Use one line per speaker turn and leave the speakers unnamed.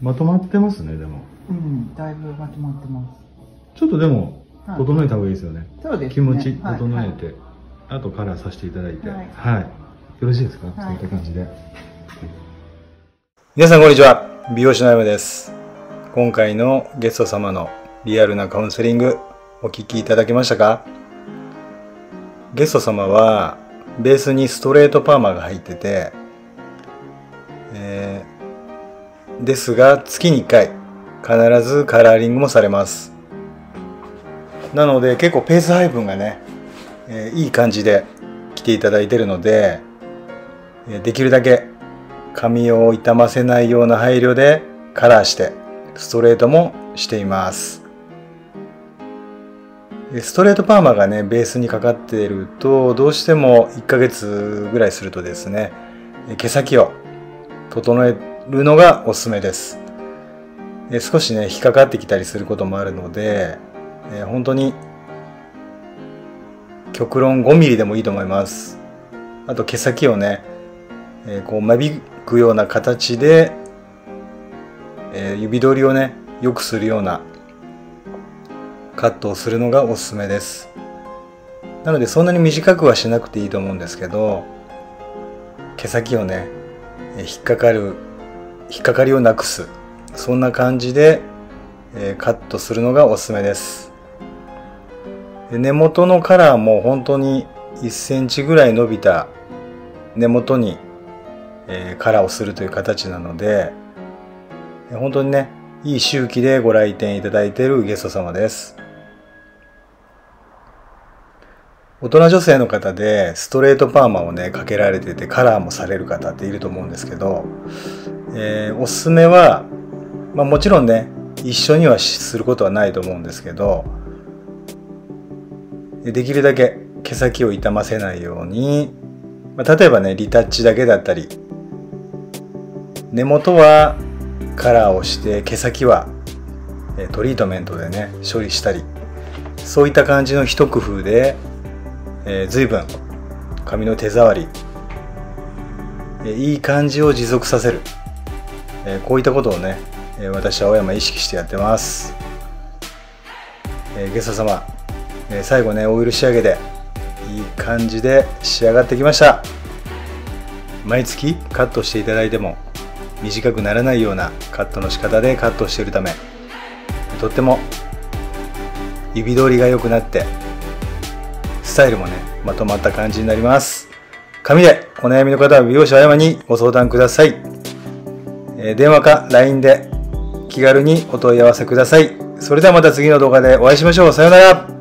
まとまってますね、でも。
うん、だいぶまとまってます。
ちょっとでも、整えた方がいいですよね。
そうですね。
気持ち整えて、あとカラーさせていただいて。はい。よろしいですか？そういった感じで。皆さんこんにちは。美容師の山です。今回のゲスト様のリアルなカウンセリング、お聞きいただけましたか？ゲスト様は、ベースにストレートパーマが入ってて、ですが月に1回必ずカラーリングもされます。なので結構ペース配分がね、いい感じで来ていただいているので、できるだけ髪を傷ませないような配慮でカラーしてストレートもしています。ストレートパーマがねベースにかかっているとどうしても1ヶ月ぐらいするとですね、毛先を整えるのがおすすめです。少しね引っかかってきたりすることもあるので、本当に極論5ミリでもいいと思います。あと毛先をね、こう間引くような形で、指通りをね良くするようなカットをするのがおすすめです。なのでそんなに短くはしなくていいと思うんですけど、毛先をね引っかかりをなくす、そんな感じで、カットするのがおすすめです。で根元のカラーも本当に1センチぐらい伸びた根元に、カラーをするという形なので、本当にねいい周期でご来店いただいているゲスト様です。大人女性の方でストレートパーマをねかけられててカラーもされる方っていると思うんですけど、おすすめは、もちろんね一緒にはすることはないと思うんですけど、できるだけ毛先を傷ませないように、例えばねリタッチだけだったり、根元はカラーをして毛先はトリートメントでね処理したり、そういった感じの一工夫で、随分髪の手触り、いい感じを持続させる、こういったことをね私は青山意識してやってます。ゲスト様、最後ねオイル仕上げでいい感じで仕上がってきました。毎月カットしていただいても短くならないようなカットの仕方でカットしているため、とっても指通りが良くなってスタイルもねまとまった感じになります。髪でお悩みの方は美容師青山にご相談ください。電話か LINE で気軽にお問い合わせください。それではまた次の動画でお会いしましょう。さようなら。